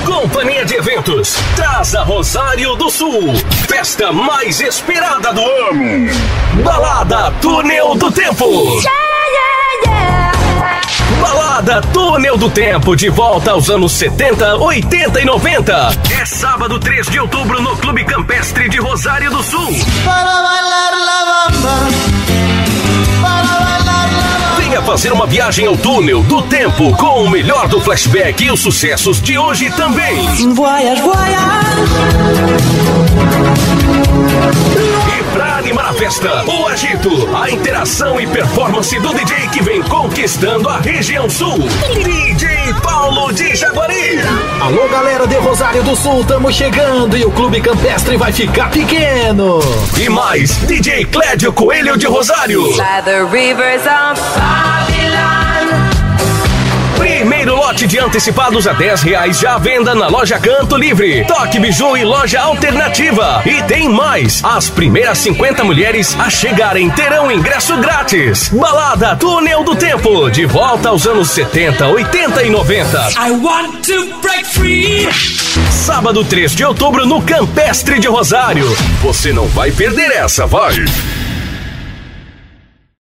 Companhia de Eventos traz a Rosário do Sul, festa mais esperada do ano. Balada Túnel do Tempo. Balada Túnel do Tempo, de volta aos anos 70, 80 e 90. É sábado 3 de outubro no Clube Campestre de Rosário do Sul. Venha fazer uma viagem ao túnel do tempo com o melhor do flashback e os sucessos de hoje também. Voyage, voyage. E pra animar a festa, o agito, a interação e performance do DJ que vem conquistando a região sul. DJ Paulo de Jaguari. Alô, galera de Rosário do Sul, estamos chegando e o Clube Campestre vai ficar pequeno. E mais, DJ Clédio Coelho de Rosário. By the rivers of Babylon. Primeiro lote de antecipados a R$10 já à venda na loja Canto Livre, Toque Biju e loja Alternativa. E tem mais, as primeiras 50 mulheres a chegarem terão ingresso grátis. Balada Túnel do Tempo, de volta aos anos 70, 80 e 90. I want to break free. Sábado 3 de outubro no Campestre de Rosário. Você não vai perder essa, vai!